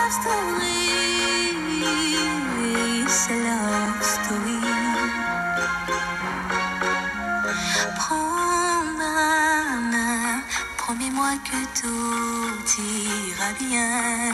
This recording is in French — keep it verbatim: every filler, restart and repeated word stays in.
love story, c'est love story. Prends ma main, promets-moi que tout ira bien.